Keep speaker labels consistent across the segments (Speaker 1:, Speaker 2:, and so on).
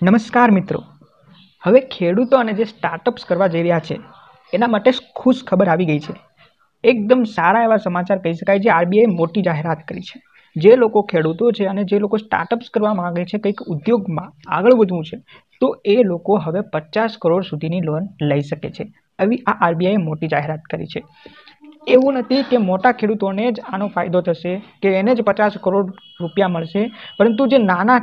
Speaker 1: નમસ્કાર મિત્રો, હવે ખેડૂતો અને જે સ્ટાર્ટઅપ્સ કરવા જઈ રહ્યા છે એના માટે ખુશ ખબર આવી ગઈ છે। એકદમ સારા એવા સમાચાર કહી શકાય। જે આરબીઆઈ મોટી જાહેરાત કરી છે। જે લોકો ખેડૂતો છે અને જે લોકો સ્ટાર્ટઅપ્સ કરવા માંગે છે, કંઈક ઉદ્યોગમાં આગળ વધવું છે, તો એ લોકો હવે 50 કરોડ સુધીની લોન લઈ શકે છે। આવી આ આરબીઆઈએ મોટી જાહેરાત કરી છે। એવું નથી કે મોટા ખેડૂતોને જ આનો ફાયદો થશે કે એને જ 50 કરોડ રૂપિયા મળશે, પરંતુ જે નાના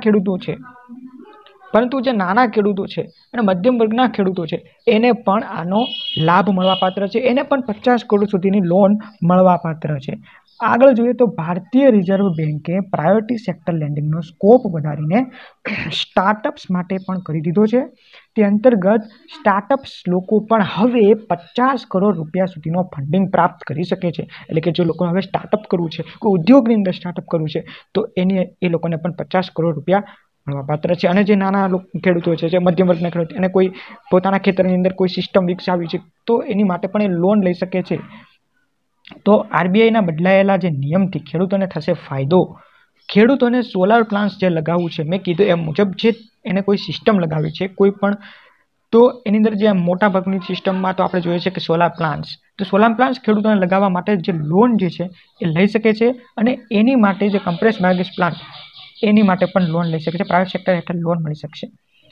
Speaker 1: ખેડૂતો છે અને મધ્યમ વર્ગના ખેડૂતો છે એને પણ આનો લાભ મળવાપાત્ર છે। એને પણ 50 કરોડ સુધીની લોન મળવાપાત્ર છે। આગળ જોઈએ તો ભારતીય રિઝર્વ બેન્કે પ્રાયોરિટી સેક્ટર લેન્ડિંગનો સ્કોપ વધારીને સ્ટાર્ટઅપ્સ માટે પણ કરી દીધો છે। તે અંતર્ગત સ્ટાર્ટઅપ્સ લોકો પણ હવે 50 કરોડ રૂપિયા સુધીનો ફંડિંગ પ્રાપ્ત કરી શકે છે। એટલે કે જો લોકો હવે સ્ટાર્ટઅપ કરવું છે, કોઈ ઉદ્યોગની અંદર સ્ટાર્ટઅપ કરવું છે, તો એ લોકોને પણ 50 કરોડ રૂપિયા મળવાપાત્ર છે। અને જે નાના ખેડૂતો છે, જે મધ્યમ વર્ગના ખેડૂતો, એને કોઈ પોતાના ખેતરની અંદર કોઈ સિસ્ટમ વિકસાવી છે, તો એની માટે પણ એ લોન લઈ શકે છે। તો આરબીઆઈના બદલાયેલા જે નિયમથી ખેડૂતોને થશે ફાયદો। ખેડૂતોને સોલાર પ્લાન્ટ્સ જે લગાવવું છે, મેં કીધું એ મુજબ જે એને કોઈ સિસ્ટમ લગાવી છે કોઈ પણ, તો એની અંદર જે મોટા ભાગની સિસ્ટમમાં તો આપણે જોઈએ છે કે સોલાર પ્લાન્ટ્સ, તો સોલાર પ્લાન્ટ્સ ખેડૂતોને લગાવવા માટે જે લોન જે છે એ લઈ શકે છે। અને એની માટે જે કમ્પ્રેસ બાયોગેસ પ્લાન્ટ, એની માટે પણ લોન લઈ શકે છે। પ્રાઇવેટ સેક્ટર હેઠળ લોન મળી શકશે।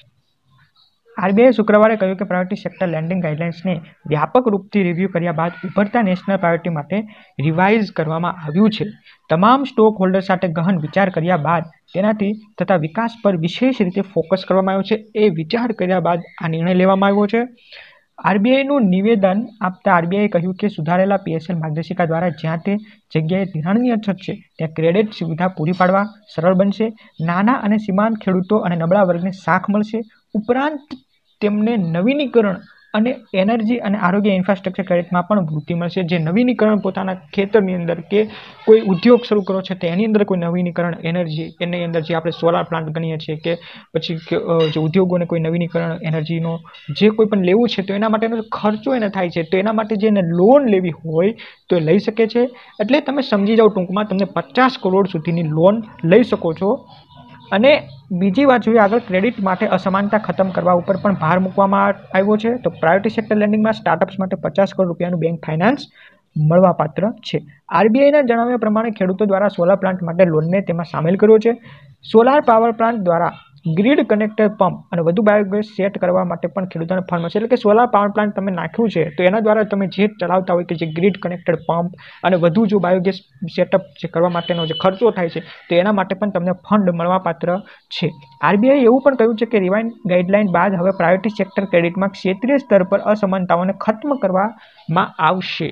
Speaker 1: આરબીઆઈએ શુક્રવારે કહ્યું કે પ્રાયોરિટી સેક્ટર લેન્ડિંગ ગાઈડલાઇન્સને વ્યાપક રૂપથી રિવ્યૂ કર્યા બાદ ઉભરતા નેશનલ પ્રાયોરિટી માટે રિવાઇઝ કરવામાં આવ્યું છે। તમામ સ્ટોક હોલ્ડર સાથે ગહન વિચાર કર્યા બાદ તેનાથી થતા વિકાસ પર વિશેષ રીતે ફોકસ કરવામાં આવ્યો છે। એ વિચાર કર્યા બાદ આ નિર્ણય લેવામાં આવ્યો છે। આરબીઆઈનું નિવેદન આપતા આરબીઆઈએ કહ્યું કે સુધારેલા પીએસએલ માર્ગદર્શિકા દ્વારા જ્યાં તે જગ્યાએ ધિરાણની અછત છે ત્યાં ક્રેડિટ સુવિધા પૂરી પાડવા સરળ બનશે। નાના અને સીમાંત ખેડૂતો અને નબળા વર્ગને સાખ મળશે। ઉપરાંત તેમને નવીનીકરણ અને એનર્જી અને આરોગ્ય ઇન્ફ્રાસ્ટ્રક્ચર ક્રેડિટમાં પણ વૃદ્ધિ મળશે। જે નવીનીકરણ પોતાના ખેતરની અંદર કે કોઈ ઉદ્યોગ શરૂ કરો છે, તો એની અંદર કોઈ નવીનીકરણ એનર્જી, એની અંદર જે આપણે સોલાર પ્લાન્ટ ગણીએ છીએ કે પછી જે ઉદ્યોગોને કોઈ નવીનીકરણ એનર્જીનો જે કોઈ પણ લેવું છે, તો એના માટેનો ખર્ચો એને થાય છે, તો એના માટે જે એને લોન લેવી હોય તો એ લઈ શકે છે। એટલે તમે સમજી જાઓ ટૂંકમાં, તમને 50 કરોડ સુધીની લોન લઈ શકો છો। અને બીજી વાત જોઈએ આગળ, ક્રેડિટ માટે અસમાનતા ખતમ કરવા ઉપર પણ ભાર મૂકવામાં આવ્યો છે। તો પ્રાયોરિટી સેક્ટર લેન્ડિંગમાં સ્ટાર્ટઅપ્સ માટે 50 કરોડ રૂપિયાનું બેંક ફાઇનાન્સ મળવાપાત્ર છે। આરબીઆઈના જણાવ્યા પ્રમાણે ખેડૂતો દ્વારા સોલાર પ્લાન્ટ માટે લોનને તેમાં સામેલ કર્યો છે। સોલાર પાવર પ્લાન્ટ દ્વારા ગ્રીડ કનેક્ટેડ પંપ અને વધુ બાયોગેસ સેટ કરવા માટે પણ ખેડૂતોને ફંડ મળશે। એટલે કે સોલાર પાવર પ્લાન્ટ તમે નાખ્યું છે, તો એના દ્વારા તમે જે ચલાવતા હોય કે જે ગ્રીડ કનેક્ટેડ પંપ અને વધુ જો બાયોગેસ સેટઅપ જે કરવા માટેનો જે ખર્ચો થાય છે, તો એના માટે પણ તમને ફંડ મળવાપાત્ર છે। આરબીઆઈએ એવું પણ કહ્યું છે કે રિવાઇઝ ગાઈડલાઇન બાદ હવે પ્રાયોરિટી સેક્ટર ક્રેડિટમાં ક્ષેત્રીય સ્તર પર અસમાનતાઓને ખત્મ કરવામાં આવશે।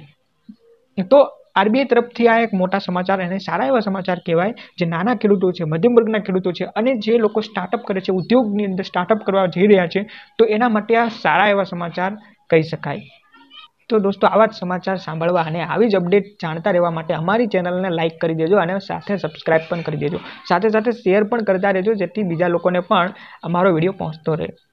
Speaker 1: તો આરબીઆઈ તરફથી આ એક મોટા સમાચાર અને સારા એવા સમાચાર કહેવાય। જે નાના ખેડૂતો છે, મધ્યમ વર્ગના ખેડૂતો છે અને જે લોકો સ્ટાર્ટઅપ કરે છે, ઉદ્યોગની અંદર સ્ટાર્ટઅપ કરવા જઈ રહ્યા છે, તો એના માટે આ સારા એવા સમાચાર કહી શકાય। તો દોસ્તો, આવા જ સમાચાર સાંભળવા અને આવી જ અપડેટ જાણતા રહેવા માટે અમારી ચેનલને લાઇક કરી દેજો અને સાથે સબસ્ક્રાઇબ પણ કરી દેજો। સાથે સાથે શેર પણ કરતા રહેજો, જેથી બીજા લોકોને પણ અમારો વિડીયો પહોંચતો રહે।